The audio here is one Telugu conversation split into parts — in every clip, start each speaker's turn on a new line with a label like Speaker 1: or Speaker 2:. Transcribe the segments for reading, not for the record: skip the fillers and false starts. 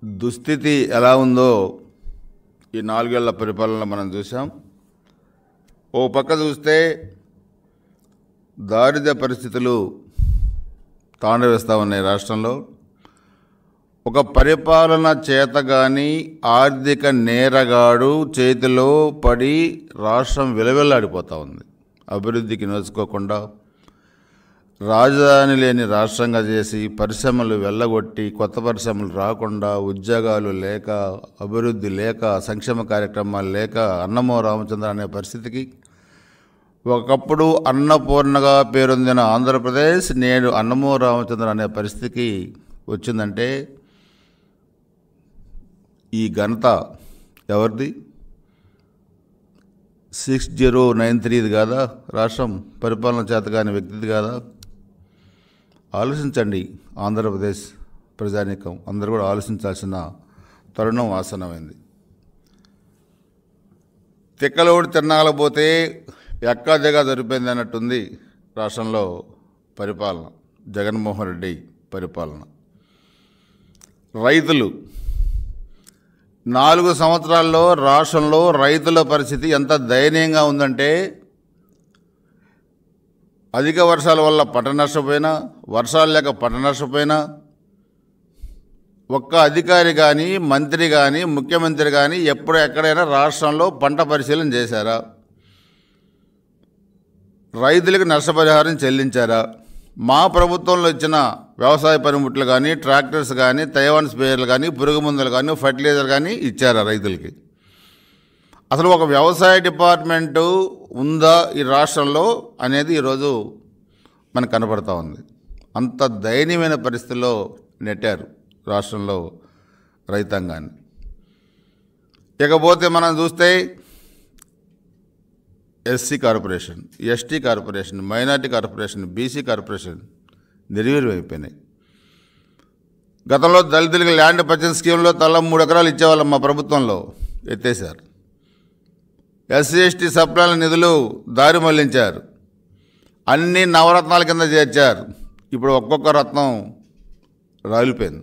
Speaker 1: దుస్థితి ఎలా ఉందో ఈ 4 ఏళ్ల పరిపాలనలో మనం చూసాం. ఓ పక్క చూస్తే దారిద్ర్య పరిస్థితులు తాండవిస్తూ ఉన్నాయి రాష్ట్రంలో. ఒక పరిపాలన చేతగాని ఆర్థిక నేరగాడు చేతిలో పడి రాష్ట్రం విలవిల్లాడిపోతూ ఉంది. అభివృద్ధికి నోచుకోకుండా రాజధాని లేని రాష్ట్రంగా చేసి పరిశ్రమలు వెళ్ళగొట్టి కొత్త పరిశ్రమలు రాకుండా, ఉద్యోగాలు లేక, అభివృద్ధి లేక, సంక్షేమ కార్యక్రమాలు లేక అన్నమో రామచంద్ర అనే పరిస్థితికి, ఒకప్పుడు అన్నపూర్ణగా పేరొందిన ఆంధ్రప్రదేశ్ నేడు అన్నమో రామచంద్ర అనే పరిస్థితికి వచ్చిందంటే ఈ ఘనత ఎవరిది? 6093 కాదా? రాష్ట్రం పరిపాలన చేతగాని వ్యక్తిది కాదా? ఆలోచించండి. ఆంధ్రప్రదేశ్ ప్రజానీకం అందరూ కూడా ఆలోచించాల్సిన తరుణం ఆసన్నమైంది. తిక్కలోడి తిన్నాలపోతే ఎక్కాదిగా జరిపోయింది అన్నట్టుంది రాష్ట్రంలో పరిపాలన, జగన్మోహన్ రెడ్డి పరిపాలన. రైతులు 4 సంవత్సరాల్లో రాష్ట్రంలో రైతుల పరిస్థితి ఎంత దయనీయంగా ఉందంటే, అధిక వర్షాల వల్ల పంట నష్టపోయినా, వర్షాలు లేక పంట నష్టపోయినా, ఒక్క అధికారి కానీ, మంత్రి కానీ, ముఖ్యమంత్రి కానీ ఎప్పుడు ఎక్కడైనా రాష్ట్రంలో పంట పరిశీలన చేశారా? రైతులకు నష్టపరిహారం చెల్లించారా? మా ప్రభుత్వంలో ఇచ్చిన వ్యవసాయ పనిముట్లు కానీ, ట్రాక్టర్స్ కానీ, తైవాన్ స్ప్రేయర్లు కానీ, పురుగు మందులు కానీ, ఫర్టిలైజర్ కానీ ఇచ్చారా రైతులకి? అసలు ఒక వ్యవసాయ డిపార్ట్మెంటు ఉందా ఈ రాష్ట్రంలో అనేది ఈరోజు మనకు కనపడతా ఉంది. అంత దయనీయమైన పరిస్థితుల్లో నెట్టారు రాష్ట్రంలో రైతాంగాన్ని. ఇకపోతే మనం చూస్తే SC corporation, ST corporation, minority corporation, BC corporation నిర్వీర్యం అయిపోయినాయి. గతంలో దళితులకి ల్యాండ్ పర్చేజ్ స్కీమ్లో తల 3 ఎకరాలు ఇచ్చేవాళ్ళం మా ప్రభుత్వంలో, ఎత్తేసారు. ఎస్సీ ఎస్టీ సప్లాల నిధులు దారి మళ్లించారు. అన్ని నవరత్నాల కింద చేర్చారు. ఇప్పుడు ఒక్కొక్క రత్నం రాలిపోయింది.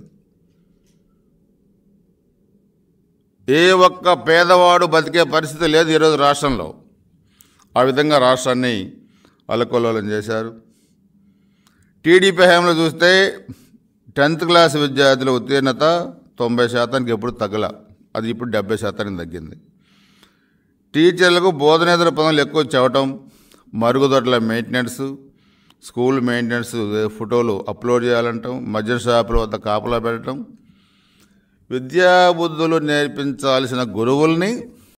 Speaker 1: ఏ ఒక్క పేదవాడు బతికే పరిస్థితి లేదు ఈరోజు రాష్ట్రంలో. ఆ విధంగా రాష్ట్రాన్ని అల్లకల్లోలం చేశారు. టీడీపీ హయాంలో చూస్తే 10th క్లాస్ విద్యార్థుల ఉత్తీర్ణత 90% ఎప్పుడు తగ్గల, అది ఇప్పుడు 70% తగ్గింది. టీచర్లకు బోధనేతర పనులు ఎక్కువ చెవటం, మరుగుదొడ్ల మెయింటెనెన్స్, స్కూల్ మెయింటెనెన్స్ ఫోటోలు అప్లోడ్ చేయాలంటాం, మద్యం షాపుల వద్ద కాపలా పెట్టడం, విద్యాబుద్ధులు నేర్పించాల్సిన గురువుల్ని